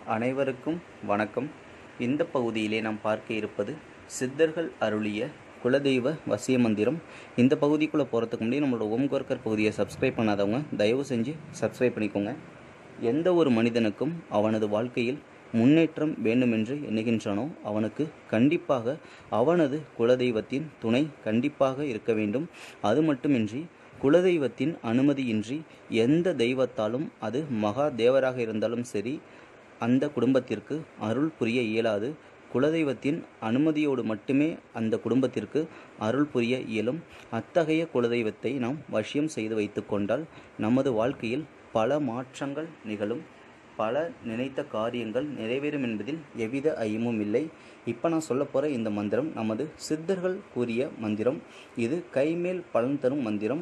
அனைவருக்கும் வணக்கம். இந்த பகுதியிலே நாம் பார்க்க இருப்பது சித்தர்கள் அருளிய குலதெய்வ வசிய மந்திரம். இந்த பகுதிக்குள்ளே போகிறதுக்கு முன்னாடி நம்மளோட ஓம்கோர்க்கர் பகுதியை சப்ஸ்கிரைப் பண்ணாதவங்க தயவு செஞ்சு சப்ஸ்கிரைப் பண்ணிக்கோங்க. எந்த ஒரு மனிதனுக்கும் அவனது வாழ்க்கையில் முன்னேற்றம் வேண்டுமென்று எண்ணுகின்றானோ அவனுக்கு கண்டிப்பாக அவனது குலதெய்வத்தின் துணை கண்டிப்பாக இருக்க வேண்டும். அது மட்டுமின்றி குலதெய்வத்தின் அனுமதியின்றி எந்த தெய்வத்தாலும், அது மகா தேவராக இருந்தாலும் சரி, அந்த குடும்பத்திற்கு அருள் புரிய இயலாது. குலதெய்வத்தின் அனுமதியோடு மட்டுமே அந்த குடும்பத்திற்கு அருள் புரிய இயலும். அத்தகைய குலதெய்வத்தை நாம் வசியம் செய்து வைத்து கொண்டால் நமது வாழ்க்கையில் பல மாற்றங்கள் நிகழும், பல நினைத்த காரியங்கள் நிறைவேறும் என்பதில் எவ்வித ஐயமும் இல்லை. இப்போ நான் சொல்ல போகிற இந்த மந்திரம் நமது சித்தர்கள் கூறிய மந்திரம். இது கைமேல் பலன் தரும் மந்திரம்.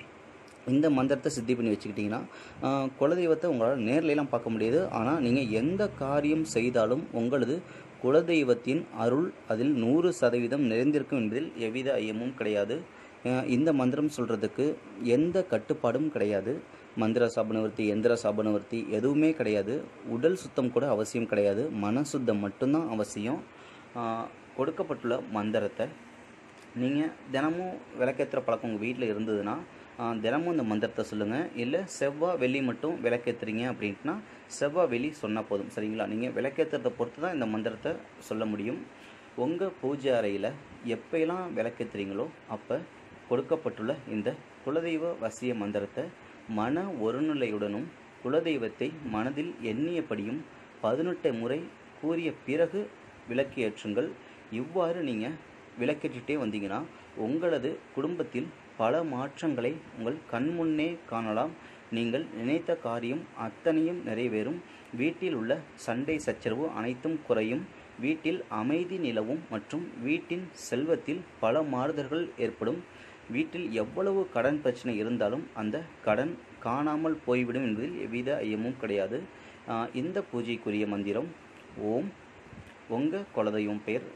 இந்த மந்திரத்தை சித்தி பண்ணி வச்சுக்கிட்டிங்கன்னா குலதெய்வத்தை உங்களால் நேர்லையெல்லாம் பார்க்க முடியாது. ஆனால் நீங்கள் எந்த காரியம் செய்தாலும் உங்களது குலதெய்வத்தின் அருள் அதில் 100% நிறைந்திருக்கும் என்பதில் எவ்வித ஐயமும் கிடையாது. இந்த மந்திரம் சொல்கிறதுக்கு எந்த கட்டுப்பாடும் கிடையாது. மந்திர சாபனவர்த்தி, எந்திர சாபனவர்த்தி எதுவுமே கிடையாது. உடல் சுத்தம் கூட அவசியம் கிடையாது. மன சுத்தம் மட்டும்தான் அவசியம். கொடுக்கப்பட்டுள்ள மந்திரத்தை நீங்கள் தினமும் விளக்கேற்றுற பழக்கம் உங்கள் வீட்டில் இருந்ததுன்னா தினமும் இந்த மந்திரத்தை சொல்லுங்கள். இல்லை செவ்வாய் வெள்ளி மட்டும் விளக்கேற்றுறீங்க அப்படின்ட்டுனா செவ்வாய் வெள்ளி சொன்னால் போதும், சரிங்களா? நீங்கள் விளக்கேற்றுறதை பொறுத்து தான் இந்த மந்திரத்தை சொல்ல முடியும். உங்கள் பூஜை அறையில் எப்போயெல்லாம் விளக்கேற்றுறீங்களோ அப்போ கொடுக்கப்பட்டுள்ள இந்த குலதெய்வ வசிய மந்திரத்தை மன ஒருநிலையுடனும் குலதெய்வத்தை மனதில் எண்ணியபடியும் 18 முறை கூறிய பிறகு விளக்கு ஏற்றுங்கள். இவ்வாறு நீங்கள் விளக்கேற்றிட்டே வந்தீங்கன்னா உங்களது குடும்பத்தில் பல மாற்றங்களை உங்கள் கண்முன்னே காணலாம். நீங்கள் நினைத்த காரியம் அத்தனையும் நிறைவேறும். வீட்டில் உள்ள சண்டை சச்சரவு அனைத்தும் குறையும். வீட்டில் அமைதி நிலவும் மற்றும் வீட்டின் செல்வத்தில் பல மாறுதல்கள் ஏற்படும். வீட்டில் எவ்வளவு கடன் பிரச்சனை இருந்தாலும் அந்த கடன் காணாமல் போய்விடும் என்பதில் எவ்வித ஐயமும் கிடையாது. இந்த பூஜைக்குரிய மந்திரம் ஓம், உங்கள் குலதெய்வம் பெயர்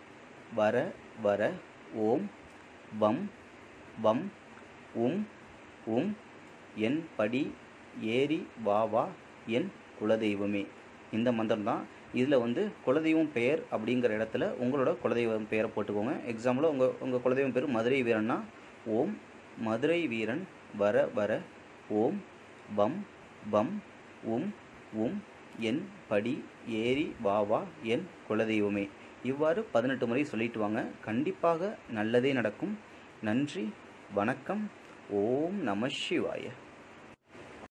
வர வர ஓம் வம் வம் உம் உம் என் படி ஏறி வா வா என் குலதெய்வமே. இந்த மந்திரம் தான். இதில் குலதெய்வம் பெயர் அப்படிங்கிற இடத்துல உங்களோட குலதெய்வம் பெயரை போட்டுக்கோங்க. எக்ஸாம்பிள் உங்கள் குலதெய்வம் பேர் மதுரை வீரன்னா ஓம் மதுரை வீரன் வர வர ஓம் வம் வம் உம் உம் என் படி ஏறி வா வா என் குலதெய்வமே. இவ்வாறு 18 முறை சொல்லிட்டு வாங்க. கண்டிப்பாக நல்லதே நடக்கும். நன்றி, வணக்கம். ஓம் நம சிவாய.